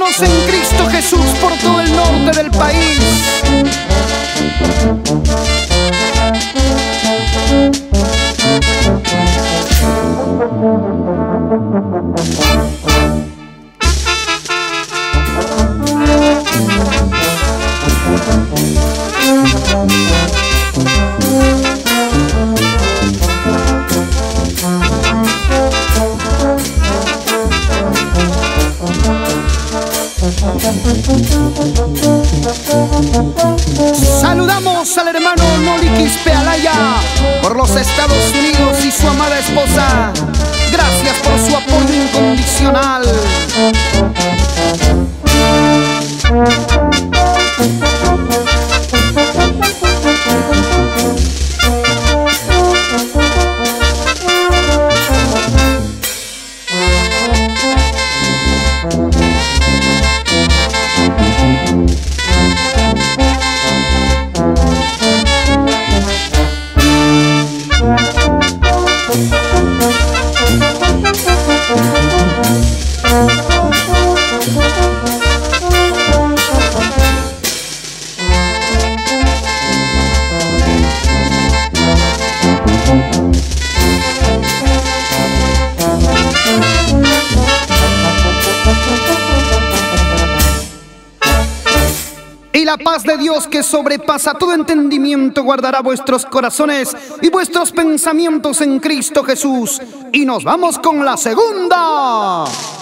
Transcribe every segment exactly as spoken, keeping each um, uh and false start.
hermanos en Cristo Jesús por todo el norte del país. Saludamos al hermano Noli Quispe Alaya por los Estados Unidos y su amada esposa. Gracias por su apoyo incondicional. Y la paz de Dios, que sobrepasa todo entendimiento, guardará vuestros corazones y vuestros pensamientos en Cristo Jesús. Y nos vamos con la segunda.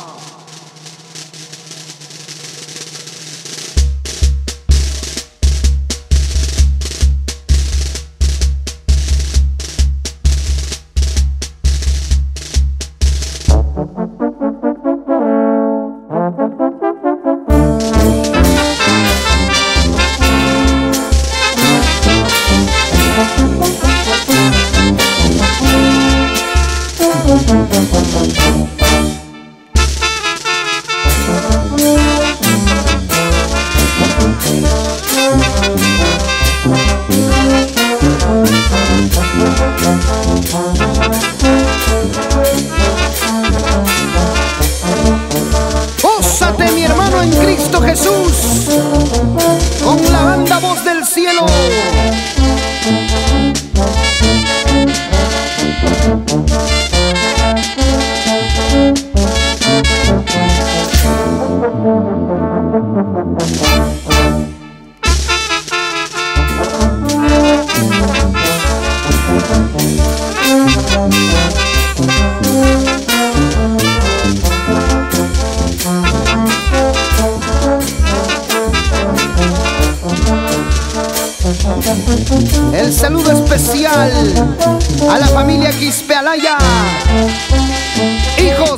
Ósate, mi hermano en Cristo Jesús, con la banda Voz del Cielo. El saludo especial a la familia Quispe Alaya, hijos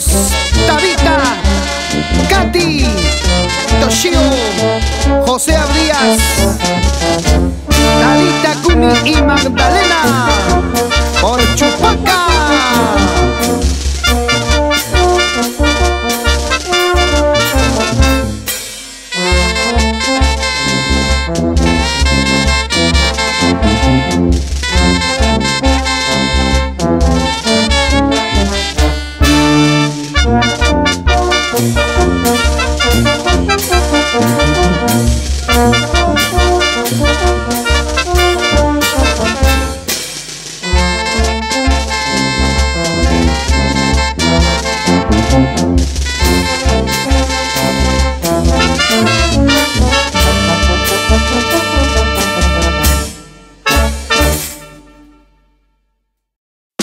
Tabita, Katy, Toshio, José Abrías,